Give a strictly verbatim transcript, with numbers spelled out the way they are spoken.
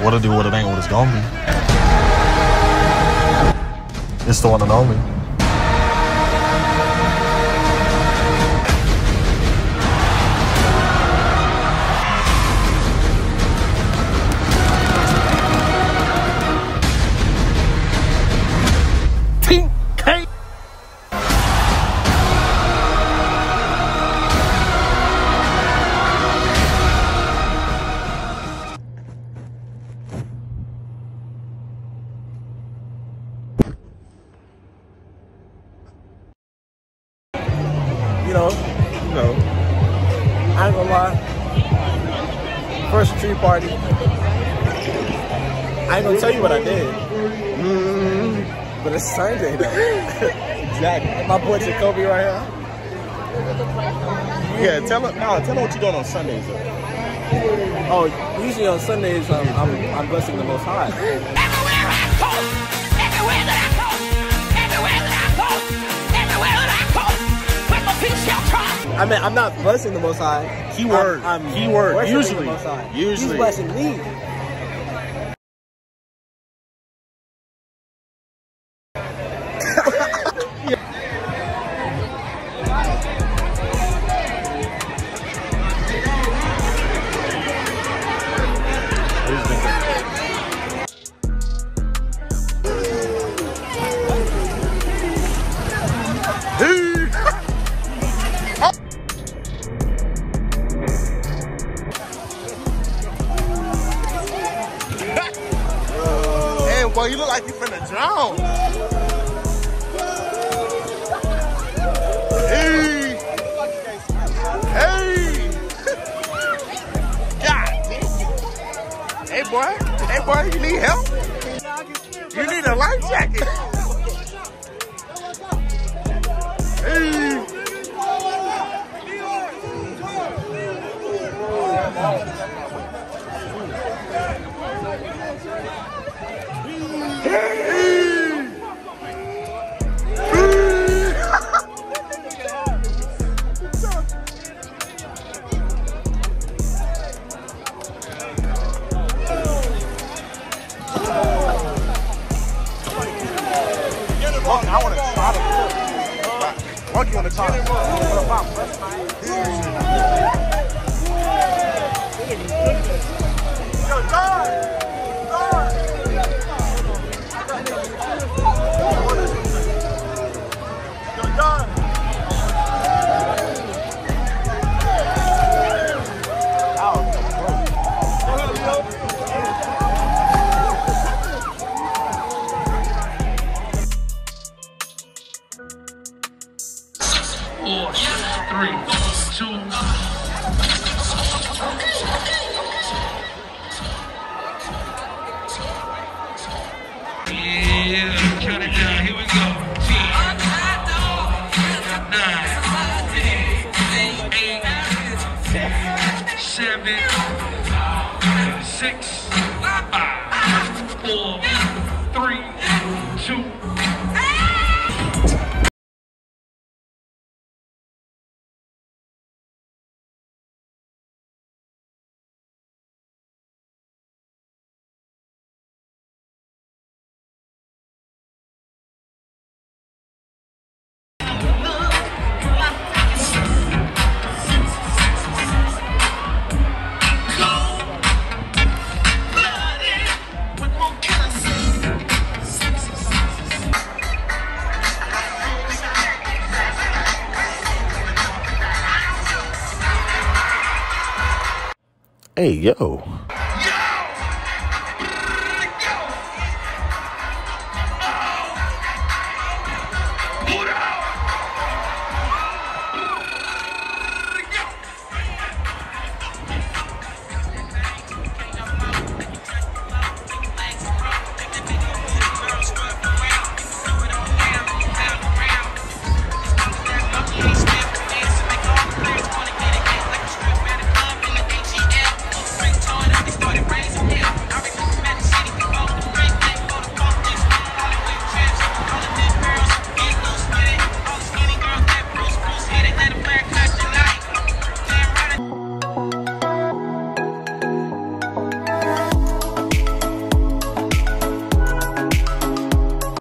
What'll do what it ain't what it's gonna be. It's the one and only. You know, you know, I ain't gonna lie. First tree party. I ain't gonna tell you what I did. Mm-hmm. But it's Sunday though. Exactly. My boy Jacoby right here. Yeah, tell him. No, tell him what you doing on Sundays though. Oh, usually on Sundays um, I'm I'm blessing the Most High. Everywhere I go, everywhere that I go, everywhere that I go, everywhere that I go, with my feet shall trod. I mean, I'm not blessing the Most High. Keyword. I'm, I'm Keyword. worshiping Usually. the Most High. Usually. He's blessing me. Boy, you look like you finna drown. Hey. Hey. God damn. Hey, boy. Hey, boy, you need help? You need a life jacket. Hey. I want to try to monkey on the top. Yo, John! John! Yo, John! Four, three, two. Yeah, count it down. Here we go. Ten, nine, eight, seven, six, five, four, three, two. Hey, yo.